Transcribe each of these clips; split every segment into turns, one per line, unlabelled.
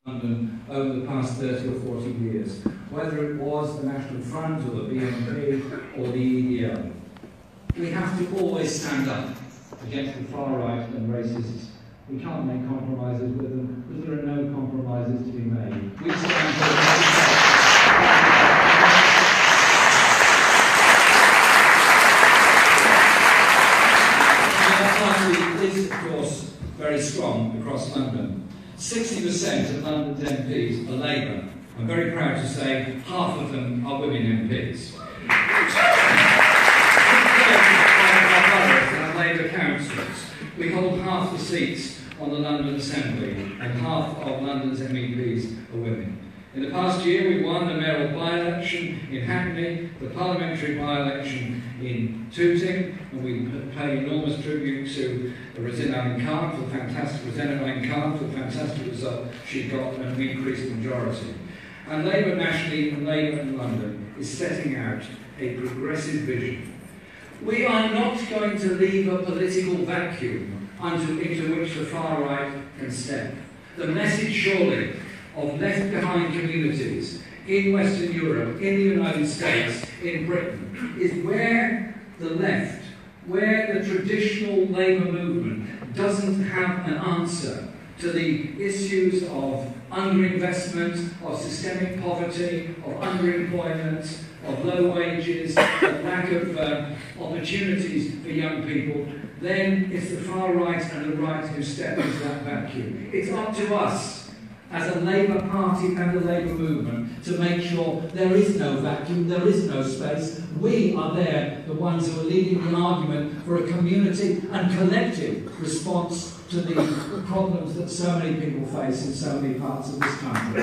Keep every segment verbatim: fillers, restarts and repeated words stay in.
London over the past thirty or forty years, whether it was the National Front or the B N P or the E D L. We have to always stand up against the far right and racists. We can't make compromises with them because there are no compromises to be made. We stand for is, of course, very strong across London. sixty percent of London's M Ps are Labour. I'm very proud to say half of them are women M Ps. Our Labour councils. We hold half the seats on the London Assembly, and half of London's M E Ps are women. In the past year, we won the mayoral by-election in Hackney, the parliamentary by-election in Tooting, and we pay enormous tribute to Rosanna Allen Khan for the fantastic Rosanna Allen Khan for the fantastic result she got and an increased majority. And Labour nationally and Labour in London is setting out a progressive vision. We are not going to leave a political vacuum into, into which the far right can step. The message, surely, of left-behind communities in Western Europe, in the United States, in Britain, is where the left, where the traditional Labour movement doesn't have an answer to the issues of underinvestment, of systemic poverty, of underemployment, of low wages, of lack of uh, opportunities for young people, then it's the far right and the right who step into that vacuum. It's up to us as a Labour Party and the Labour movement to make sure there is no vacuum, there is no space. We are there, the ones who are leading the argument for a community and collective response to the problems that so many people face in so many parts of this country.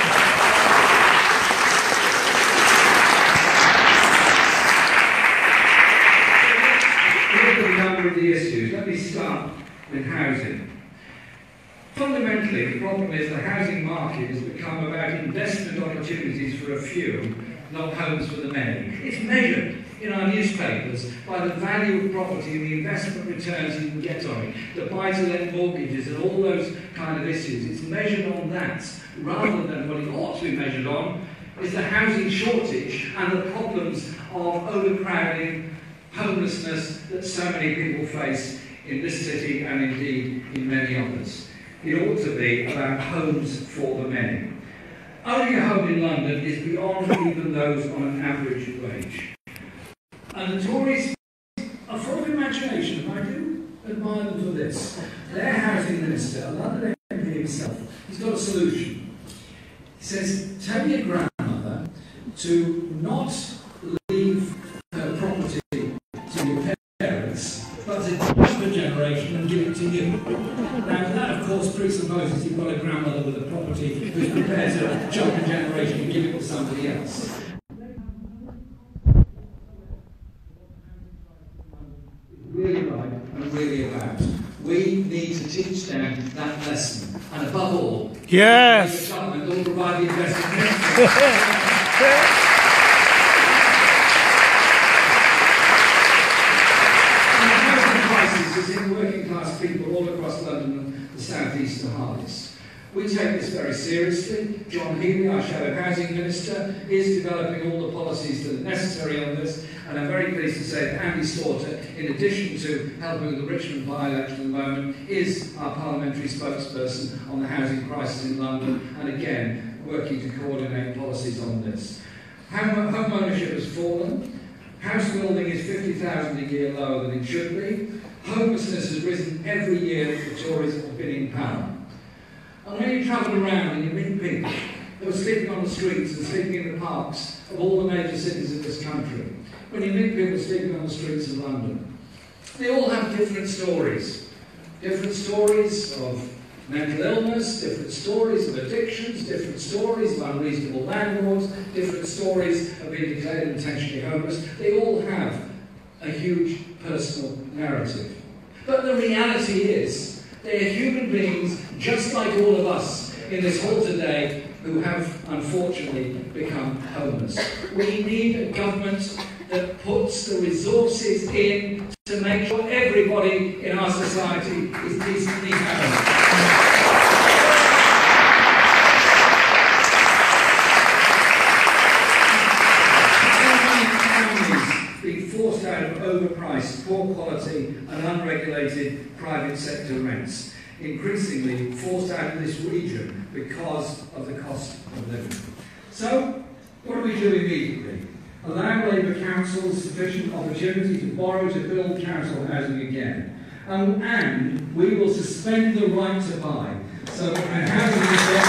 Look at a number of the issues. Let me start with housing. Fundamentally, the problem is the housing market has become about investment opportunities for a few, not homes for the many. It's measured in our newspapers by the value of property and the investment returns you can get on it, the buy-to-let mortgages and all those kind of issues. It's measured on that, rather than what it ought to be measured on, is the housing shortage and the problems of overcrowding, homelessness that so many people face in this city and indeed in many others. It ought to be about homes for the many. Owning a home in London is beyond even those on an average wage. And the Tories are full of imagination, and I do admire them for this. Their housing minister, a London M P himself, he's got a solution. He says, tell your grandmother to not leave her property to your parents, but to jump a generation and give it to you. Now that, of course, presupposes you've got a grandmother with a property who's prepared to jump a generation and give it to somebody else. Really right and really about. We need to teach them that lesson. And above all,
yes,
the government will provide the investment. Is in working class people all across London and the South East are hardest. We take this very seriously. John Healey, our Shadow Housing Minister, is developing all the policies that are necessary on this, and I'm very pleased to say that Andy Slaughter, in addition to helping with the Richmond by-election at the moment, is our parliamentary spokesperson on the housing crisis in London, and again, working to coordinate policies on this. Home, home ownership has fallen. House building is fifty thousand a year lower than it should be. Homelessness has risen every year that the Tories have been in power. And when you travel around and you meet people who are sleeping on the streets and sleeping in the parks of all the major cities of this country, when you meet people sleeping on the streets of London, they all have different stories. Different stories of mental illness, different stories of addictions, different stories of unreasonable landlords, different stories of being declared intentionally homeless. They all have a huge personal narrative. But the reality is, they are human beings just like all of us in this hall today who have unfortunately become homeless. We need a government that puts the resources in to make sure everybody in our society is decently housed. sector rents, increasingly forced out of this region because of the cost of living. So, what do we do immediately? Allow Labour councils sufficient opportunity to borrow to build council housing again. Um, and we will suspend the right to buy so that when housing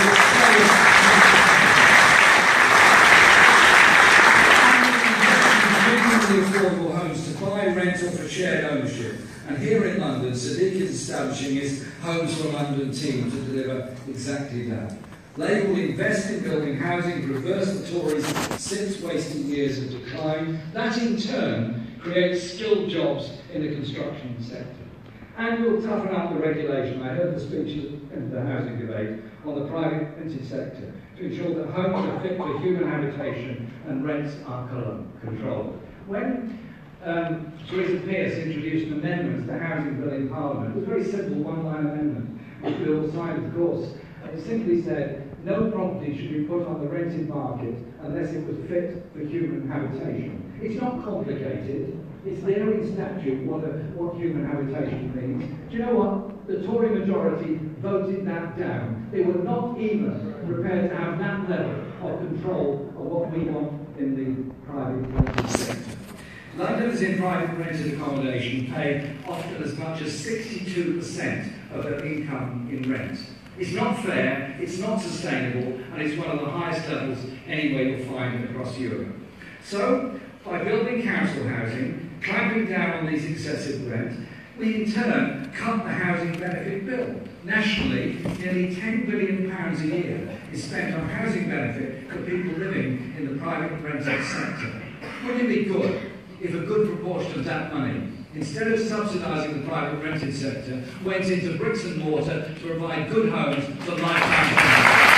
is affordable homes to buy, rent or for shared ownership. And here in London, Sadiq is establishing his Homes for London team to deliver exactly that. Labour will invest in building housing to reverse the Tories' six wasted years of decline. That in turn creates skilled jobs in the construction sector. And we'll toughen up the regulation. I heard the speeches in the housing debate on the private rented sector to ensure that homes are fit for human habitation and rents are controlled. When um, Theresa Pearce introduced an amendment to the housing bill in Parliament, it was a very simple one-line amendment, which we all signed, of course. It simply said, no property should be put on the rented market unless it was fit for human habitation. It's not complicated. It's there in statute what, a, what human habitation means. Do you know what? The Tory majority voted that down. They were not even prepared to have that level of control of what we want in the private rented sector. Londoners in private rented accommodation pay often as much as sixty-two percent of their income in rent. It's not fair, it's not sustainable, and it's one of the highest levels anywhere you'll find across Europe. So, by building council housing, clamping down on these excessive rents, we in turn cut the housing benefit bill. Nationally, nearly ten billion pounds a year is spent on housing benefit for people living in the private rented sector. Wouldn't it be good if a good proportion of that money, instead of subsidising the private rented sector, went into bricks and mortar to provide good homes for lifetime families?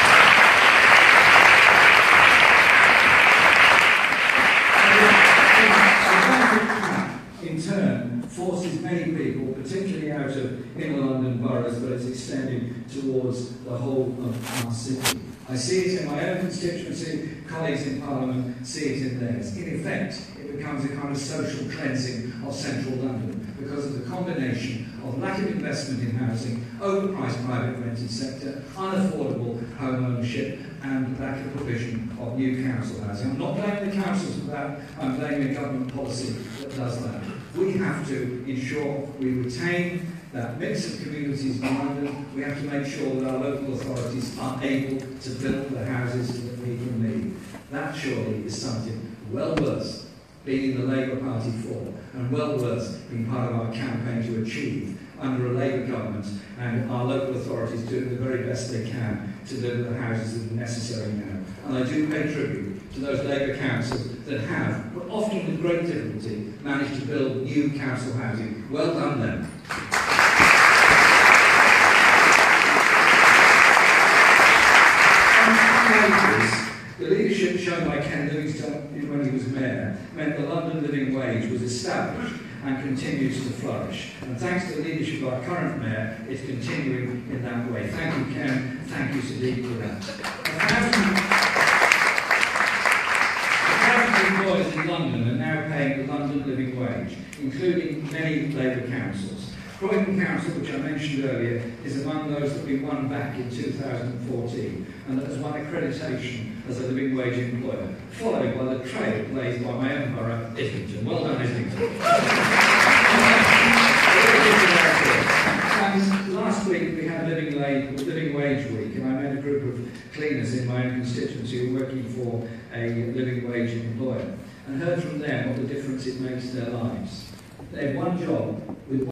In turn, forces many people, particularly out of inner London boroughs, but it's extending towards the whole of our city. I see it in my own constituency, colleagues in Parliament see it in theirs. In effect, it becomes a kind of social cleansing of central London because of the combination of lack of investment in housing, overpriced private rented sector, unaffordable home ownership, and lack of provision of new council housing. I'm not blaming the councils for that, I'm blaming a government policy that does that. We have to ensure we retain that mix of communities in London. We have to make sure that our local authorities are able to build the houses that people need. That surely is something well worth being in the Labour Party for, and well worth being part of our campaign to achieve under a Labour government, and our local authorities doing the very best they can to deliver the houses that are necessary now. And I do pay tribute to those Labour councils that have, but often with great difficulty, managed to build new council housing. Well done them. The leadership shown by Ken Livingstone when he was mayor meant the London living wage was established and continues to flourish. And thanks to the leadership of our current mayor, it's continuing in that way. Thank you, Ken. Thank you, Sadiq, for that. A thousand employers in London are now paying the London living wage, including many Labour councils. Croydon Council, which I mentioned earlier, is among those that we won back in two thousand fourteen, and that has won accreditation as a living wage employer, followed by the trail blazed by my own borough, Islington. Well done, Islington. And last week we had Living, living Wage Week, and I met a group of cleaners in my own constituency who are working for a living wage employer, and heard from them what the difference it makes to their lives. They have one job with